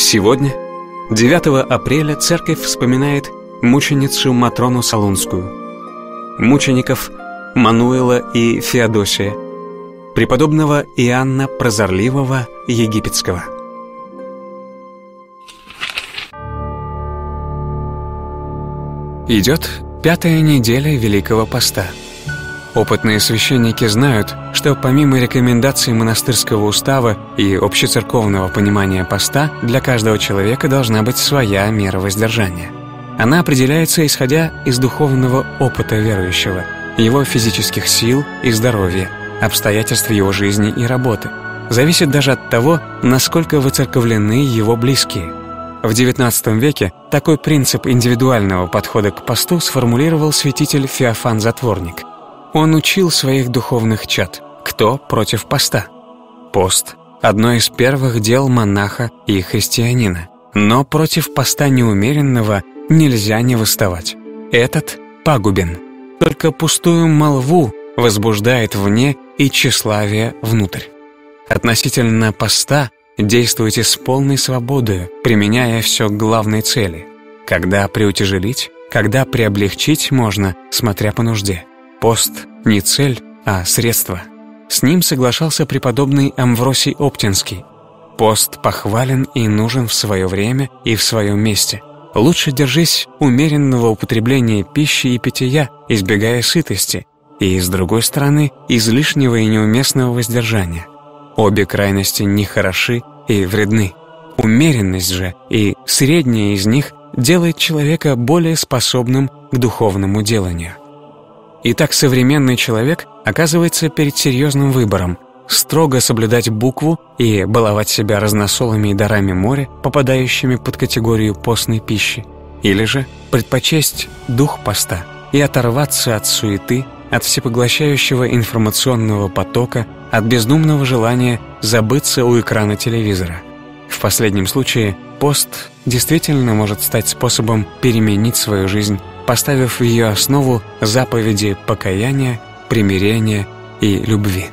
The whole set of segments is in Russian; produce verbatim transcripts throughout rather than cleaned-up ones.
Сегодня, девятого апреля, церковь вспоминает мученицу Матрону Солунскую, мучеников Мануила и Феодосия, преподобного Иоанна Прозорливого Египетского. Идет пятая неделя Великого Поста. Опытные священники знают, что помимо рекомендаций монастырского устава и общецерковного понимания поста, для каждого человека должна быть своя мера воздержания. Она определяется, исходя из духовного опыта верующего, его физических сил и здоровья, обстоятельств его жизни и работы. Зависит даже от того, насколько выцерковлены его близкие. В девятнадцатом веке такой принцип индивидуального подхода к посту сформулировал святитель Феофан Затворник. Он учил своих духовных чад, кто против поста. Пост – одно из первых дел монаха и христианина, но против поста неумеренного нельзя не восставать. Этот пагубен, только пустую молву возбуждает вне и тщеславие внутрь. Относительно поста действуйте с полной свободой, применяя все к главной цели. Когда приутяжелить, когда приоблегчить можно, смотря по нужде. Пост – не цель, а средство. С ним соглашался преподобный Амвросий Оптинский. Пост похвален и нужен в свое время и в своем месте. Лучше держись умеренного употребления пищи и питья, избегая сытости, и, с другой стороны, излишнего и неуместного воздержания. Обе крайности нехороши и вредны. Умеренность же и средняя из них делает человека более способным к духовному деланию. Итак, современный человек оказывается перед серьезным выбором: строго соблюдать букву и баловать себя разносолами и дарами моря, попадающими под категорию постной пищи, или же предпочесть дух поста и оторваться от суеты, от всепоглощающего информационного потока, от бездумного желания забыться у экрана телевизора. В последнем случае пост действительно может стать способом переменить свою жизнь, поставив в ее основу заповеди покаяния, примирения и любви.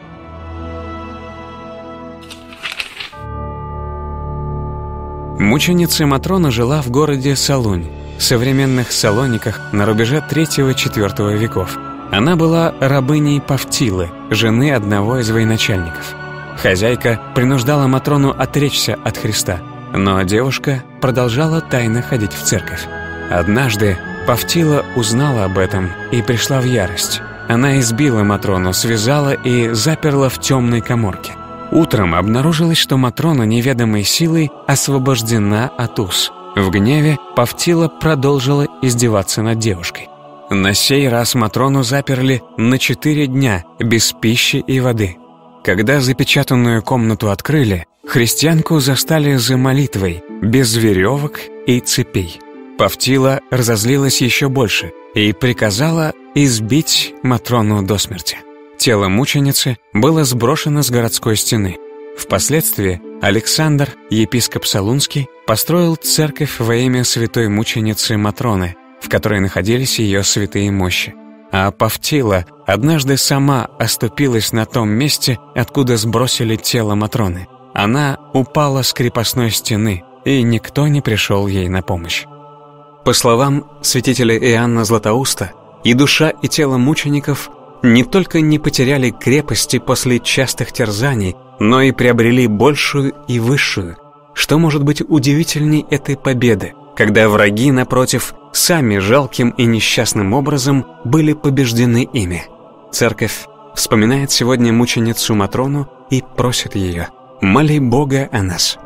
Мученица Матрона жила в городе Солунь, современных Салониках, на рубеже третьего-четвёртого веков. Она была рабыней Павтилы, жены одного из военачальников. Хозяйка принуждала Матрону отречься от Христа, но девушка продолжала тайно ходить в церковь. Однажды Павтила узнала об этом и пришла в ярость. Она избила Матрону, связала и заперла в темной каморке. Утром обнаружилось, что Матрона неведомой силой освобождена от уз. В гневе Павтила продолжила издеваться над девушкой. На сей раз Матрону заперли на четыре дня без пищи и воды. Когда запечатанную комнату открыли, христианку застали за молитвой, без веревок и цепей. Павтила разозлилась еще больше и приказала избить Матрону до смерти. Тело мученицы было сброшено с городской стены. Впоследствии Александр, епископ Солунский, построил церковь во имя святой мученицы Матроны, в которой находились ее святые мощи. А Павтила однажды сама оступилась на том месте, откуда сбросили тело Матроны. Она упала с крепостной стены, и никто не пришел ей на помощь. По словам святителя Иоанна Златоуста, и душа, и тело мучеников не только не потеряли крепости после частых терзаний, но и приобрели большую и высшую. Что может быть удивительней этой победы, когда враги, напротив, сами жалким и несчастным образом были побеждены ими? Церковь вспоминает сегодня мученицу Матрону и просит ее: «Моли Бога о нас».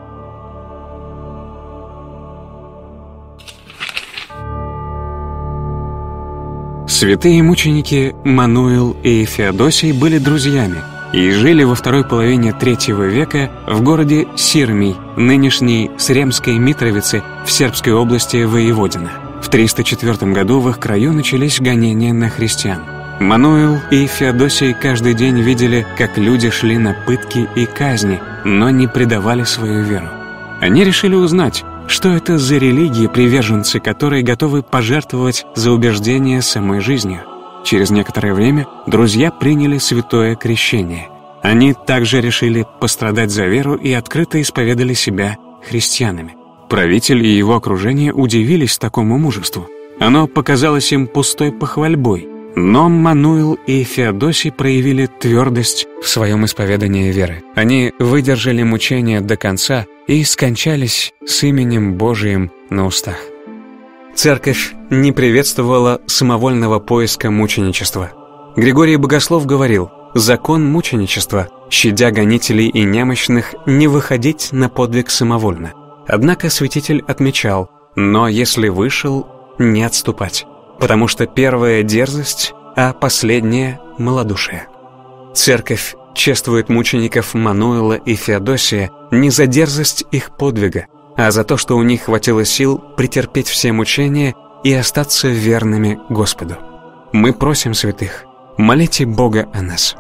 Святые мученики Мануил и Феодосий были друзьями и жили во второй половине третьего века в городе Сирмий, нынешней Сремской Митровицы в Сербской области Воеводина. В триста четвёртом году в их краю начались гонения на христиан. Мануил и Феодосий каждый день видели, как люди шли на пытки и казни, но не предавали свою веру. Они решили узнать, что это за религии, приверженцы которой готовы пожертвовать за убеждение самой жизнью. Через некоторое время друзья приняли святое крещение. Они также решили пострадать за веру и открыто исповедали себя христианами. Правитель и его окружение удивились такому мужеству. Оно показалось им пустой похвальбой. Но Мануил и Феодосий проявили твердость в своем исповедании веры. Они выдержали мучения до конца и скончались с именем Божиим на устах. Церковь не приветствовала самовольного поиска мученичества. Григорий Богослов говорил: «Закон мученичества, щадя гонителей и немощных, не выходить на подвиг самовольно». Однако святитель отмечал: «Но если вышел, не отступать, потому что первая дерзость, а последняя — малодушие». Церковь чествует мучеников Мануила и Феодосия не за дерзость их подвига, а за то, что у них хватило сил претерпеть все мучения и остаться верными Господу. Мы просим святых: молите Бога о нас.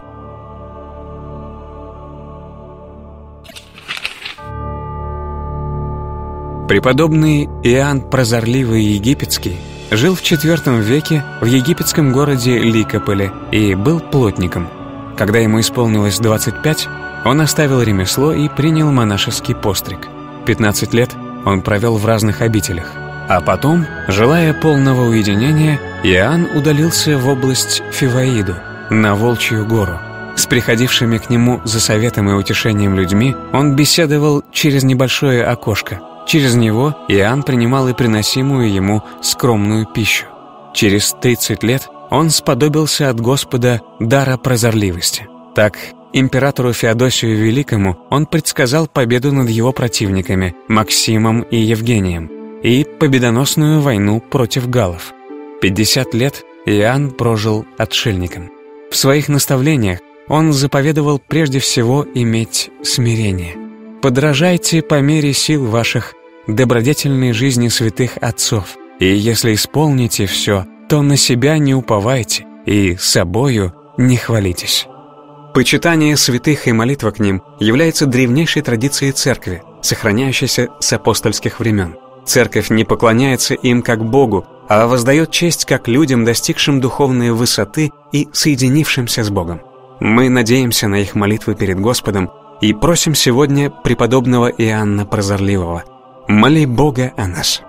Преподобный Иоанн Прозорливый Египетский жил в четвёртом веке в египетском городе Ликополе и был плотником. Когда ему исполнилось двадцать пять, он оставил ремесло и принял монашеский постриг. пятнадцать лет он провел в разных обителях. А потом, желая полного уединения, Иоанн удалился в область Фиваиду, на Волчью гору. С приходившими к нему за советом и утешением людьми он беседовал через небольшое окошко. Через него Иоанн принимал и приносимую ему скромную пищу. Через тридцать лет он сподобился от Господа дара прозорливости. Так, императору Феодосию Великому он предсказал победу над его противниками Максимом и Евгением и победоносную войну против галлов. пятьдесят лет Иоанн прожил отшельником. В своих наставлениях он заповедовал прежде всего иметь смирение. «Подражайте по мере сил ваших добродетельной жизни святых отцов, и если исполните все, то на себя не уповайте и собою не хвалитесь». Почитание святых и молитва к ним является древнейшей традицией церкви, сохраняющейся с апостольских времен. Церковь не поклоняется им как Богу, а воздает честь как людям, достигшим духовной высоты и соединившимся с Богом. Мы надеемся на их молитвы перед Господом и просим сегодня преподобного Иоанна Прозорливого: моли Бога о нас.